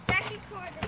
Second quarter.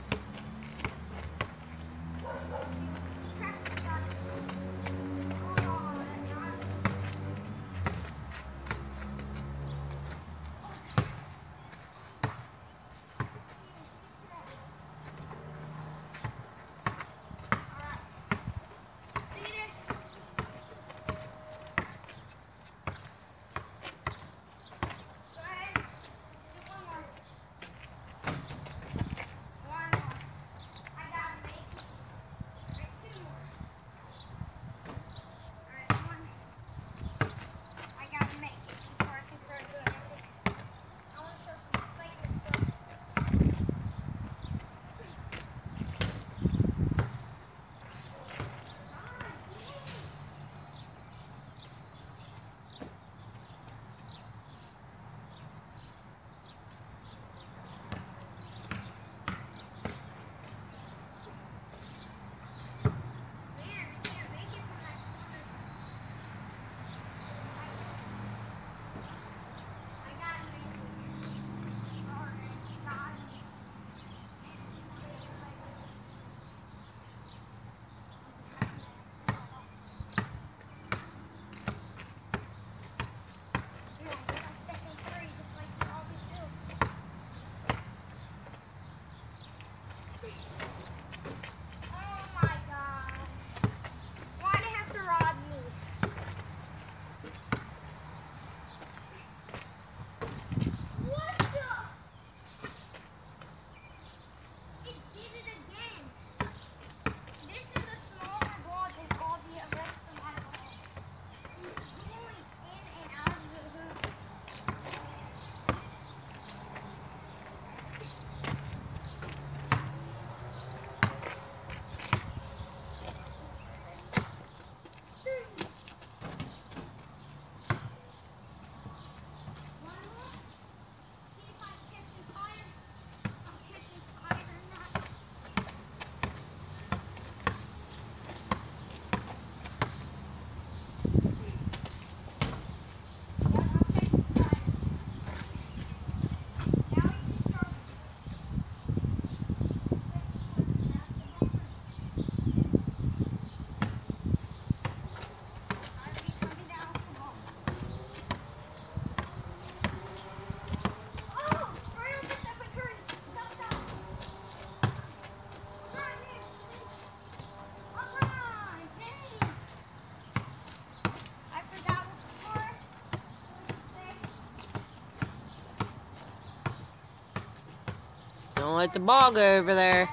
Don't let the ball go over there.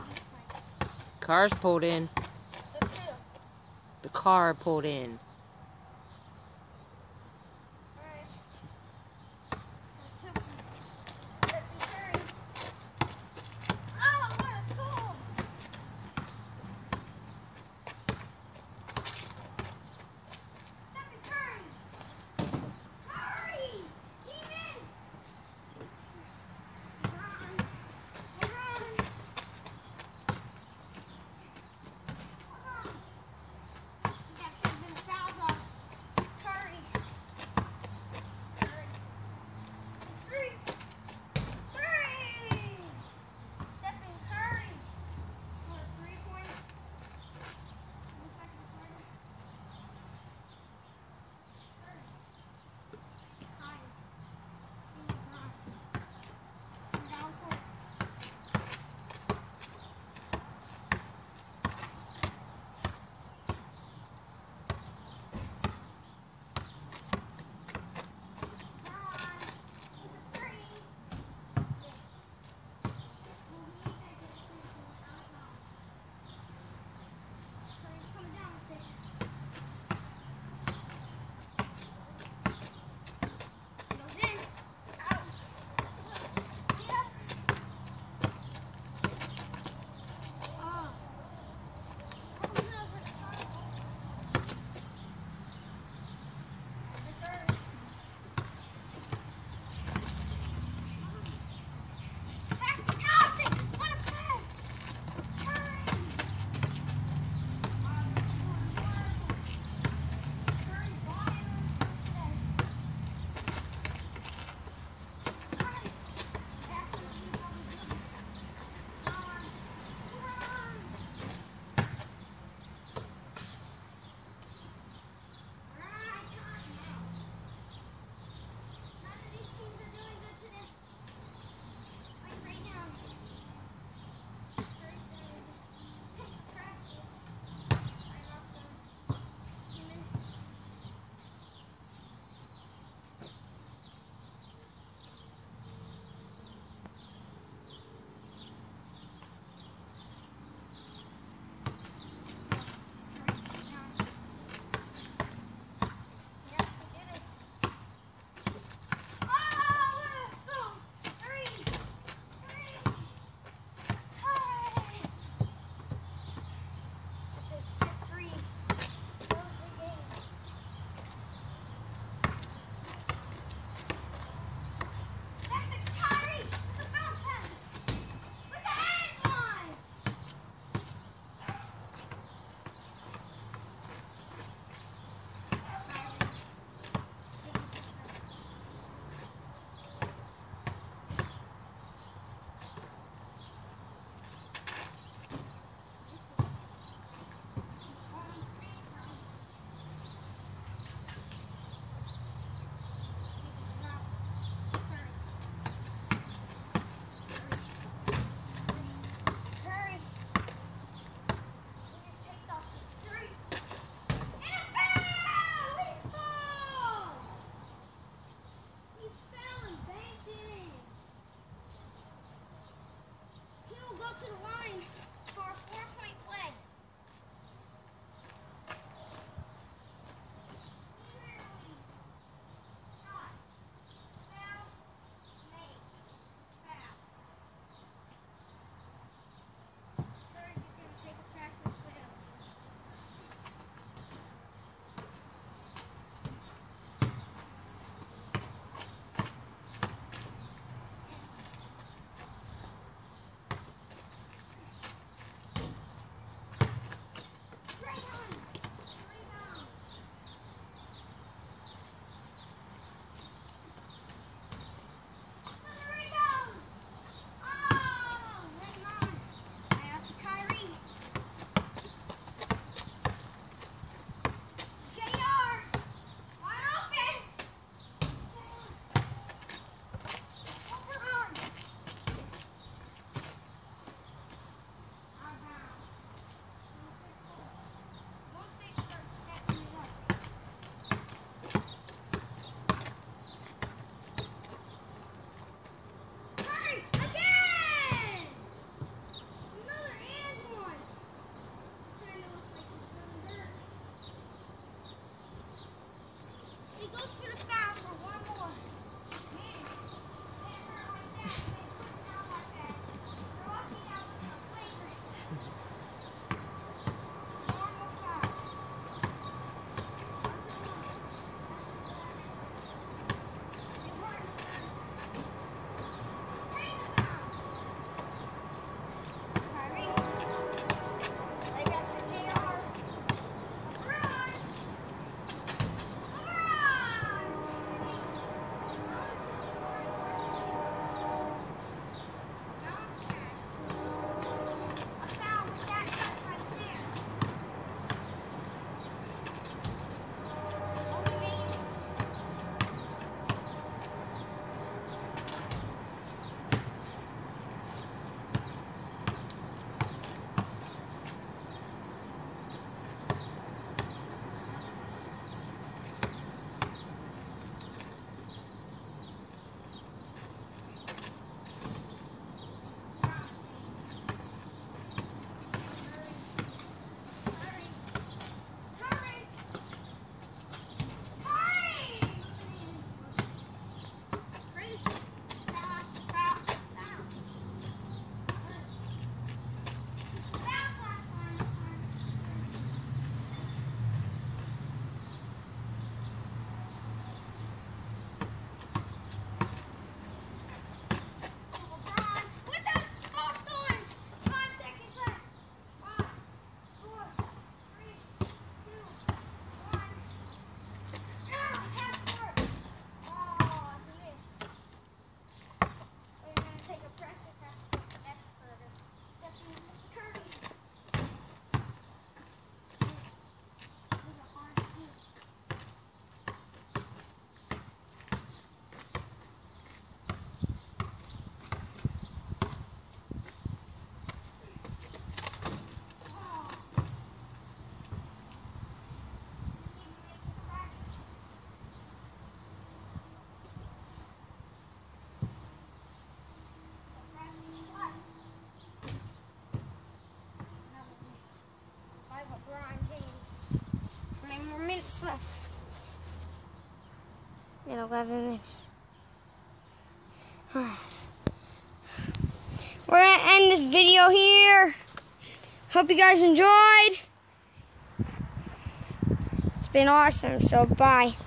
Car's pulled in. So two. The car pulled in. Alright. So two. Let me hurry. Oh, what a school! Let me hurry. Hurry! Even! Run. Run. That should have been a foul. to the line for a 4-point play. Clearly shot. Foul. Made. Foul. Curry's just going to take a practice foul. He goes for the foul for one more. Man, that hurt like that. They push down like that. They're lucky that wasn't a flagrant. One more foul. Onto the line. It worked first. Take the foul. Kyrie. They got the JR. LeBron. Left. In 11 minutes. We're gonna end this video here. Hope you guys enjoyed. It's been awesome, so bye.